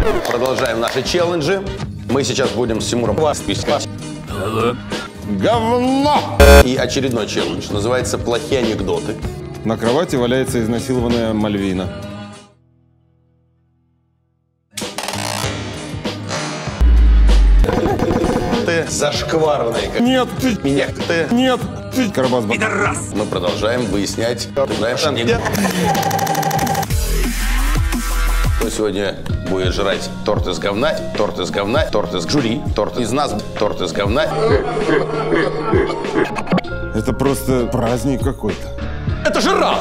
Продолжаем наши челленджи. Мы сейчас будем с Тимуром спискать. Говно! И очередной челлендж. Называется «Плохие анекдоты». На кровати валяется изнасилованная Мальвина. Ты зашкварный. Как... Нет, ты... Меня ты... Нет, ты... Карабас. Мы продолжаем выяснять. Знаешь, анекдот. Кто сегодня будет жрать торт из говна, торт из говна, торт из жюри, торт из нас, торт из говна. Это просто праздник какой-то. Это жираф!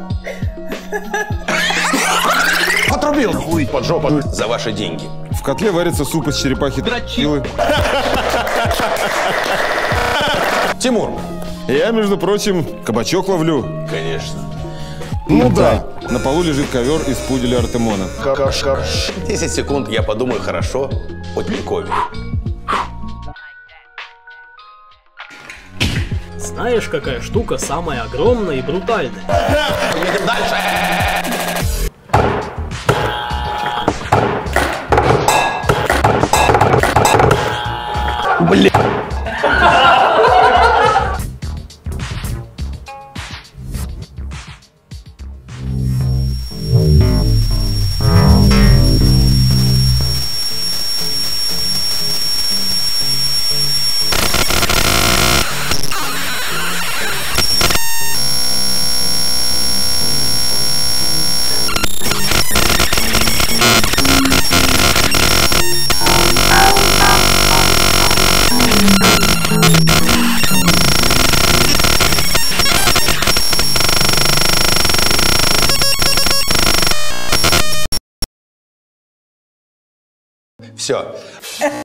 Отрубил хуй под жопу за ваши деньги. В котле варится суп из черепахи дрочилы. Тимур. Я, между прочим, кабачок ловлю. Конечно. Ну да. На полу лежит ковер из пуделя Артемона. 10 секунд, я подумаю хорошо о Тинькове. Знаешь, какая штука самая огромная и брутальная? Едем дальше. Блин. Все.